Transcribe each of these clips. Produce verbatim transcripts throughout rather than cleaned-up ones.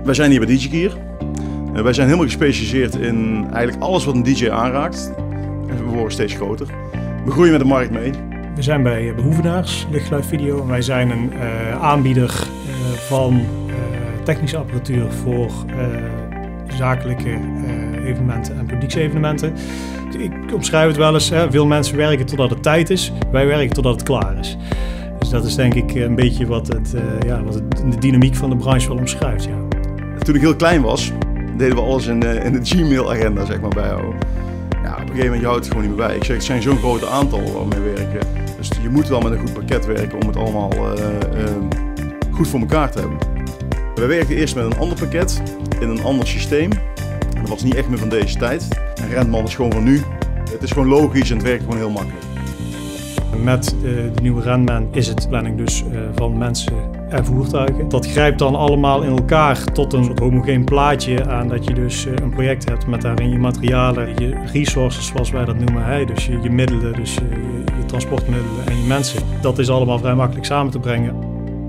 Wij zijn hier bij D J Gear. Uh, wij zijn helemaal gespecialiseerd in eigenlijk alles wat een D J aanraakt. En we worden steeds groter. We groeien met de markt mee. We zijn bij Behoevenaars, Lichtgeluid Video. En wij zijn een uh, aanbieder uh, van uh, technische apparatuur voor uh, zakelijke uh, evenementen en publieksevenementen. Ik omschrijf het wel eens, hè, veel mensen werken totdat het tijd is. Wij werken totdat het klaar is. Dus dat is denk ik een beetje wat, het, uh, ja, wat het, de dynamiek van de branche wel omschrijft. Ja. Toen ik heel klein was, deden we alles in, uh, in de Gmail-agenda zeg maar, bijhouden. Ja, op een gegeven moment je houdt het gewoon niet meer bij. Ik zeg, het zijn zo'n grote aantallen waar we mee werken. Dus je moet wel met een goed pakket werken om het allemaal uh, uh, goed voor elkaar te hebben. We werkten eerst met een ander pakket, in een ander systeem. Dat was niet echt meer van deze tijd. En Rentman is gewoon van nu. Het is gewoon logisch en het werkt gewoon heel makkelijk. Met uh, de nieuwe Rentman is het planning dus uh, van mensen en voertuigen. Dat grijpt dan allemaal in elkaar tot een soort homogeen plaatje aan dat je dus uh, een project hebt met daarin je materialen, je resources zoals wij dat noemen. Hè? Dus je, je middelen, dus je, je, je transportmiddelen en je mensen. Dat is allemaal vrij makkelijk samen te brengen.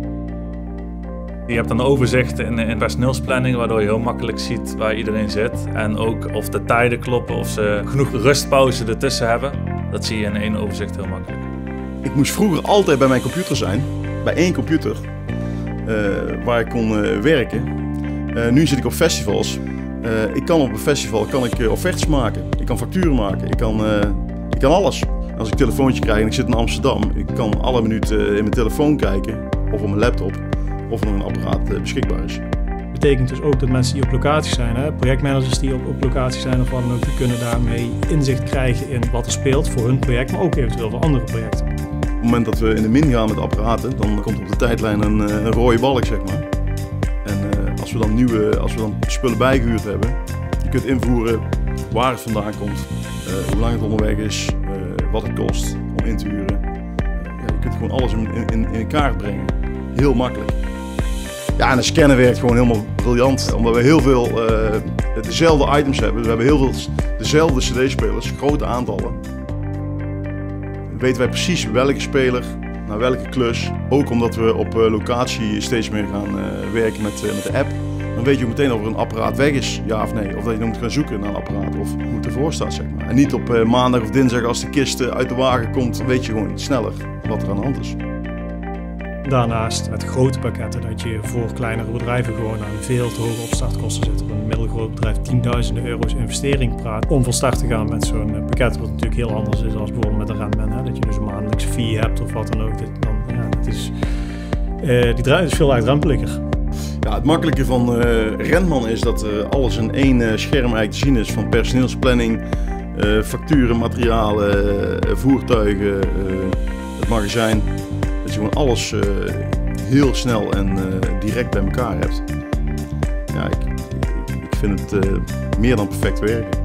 Je hebt een overzicht in, in personeelsplanning waardoor je heel makkelijk ziet waar iedereen zit. En ook of de tijden kloppen, of ze genoeg rustpauze ertussen hebben. Dat zie je in één overzicht heel makkelijk. Ik moest vroeger altijd bij mijn computer zijn, bij één computer, uh, waar ik kon uh, werken. Uh, nu zit ik op festivals. Uh, ik kan op een festival kan ik, uh, offertes maken, ik kan facturen maken, ik kan, uh, ik kan alles. Als ik een telefoontje krijg en ik zit in Amsterdam, ik kan alle minuten in mijn telefoon kijken of op mijn laptop of er nog een apparaat uh, beschikbaar is. Dat betekent dus ook dat mensen die op locatie zijn, hè, projectmanagers die op, op locatie zijn of wat dan ook, die kunnen daarmee inzicht krijgen in wat er speelt voor hun project, maar ook eventueel voor andere projecten. Op het moment dat we in de min gaan met apparaten, dan komt op de tijdlijn een, een rode balk, zeg maar. En uh, als we dan nieuwe, als we dan spullen bijgehuurd hebben, je kunt invoeren waar het vandaan komt, uh, hoe lang het onderweg is, uh, wat het kost om in te huren. Uh, ja, je kunt gewoon alles in, in, in kaart brengen. Heel makkelijk. Ja, en de scannen werkt gewoon helemaal briljant, omdat we heel veel uh, dezelfde items hebben. We hebben heel veel dezelfde cd-spelers, grote aantallen. Weten wij precies welke speler naar welke klus. Ook omdat we op uh, locatie steeds meer gaan uh, werken met, uh, met de app. Dan weet je ook meteen of er een apparaat weg is, ja of nee. Of dat je dan moet gaan zoeken naar een apparaat of hoe het ervoor staat, zeg maar. En niet op uh, maandag of dinsdag als de kist uh, uit de wagen komt, dan weet je gewoon iets sneller wat er aan de hand is. Daarnaast met grote pakketten dat je voor kleinere bedrijven gewoon aan veel te hoge opstartkosten zit. Op een middelgroot bedrijf tienduizenden euro's investering praat om van start te gaan met zo'n pakket, wat natuurlijk heel anders is als bijvoorbeeld met een Rentman. Hè? Dat je dus een maandelijkse fee hebt of wat dan ook. Dat, dan, ja, dat is, uh, die draai is veel laagdrempeliger. Ja, het makkelijke van uh, Rentman is dat uh, alles in één uh, scherm eigenlijk te zien is. Van personeelsplanning, uh, facturen, materialen, uh, voertuigen, uh, het magazijn. Dat je gewoon alles uh, heel snel en uh, direct bij elkaar hebt. Ja, ik, ik, ik vind het uh, meer dan perfect werken.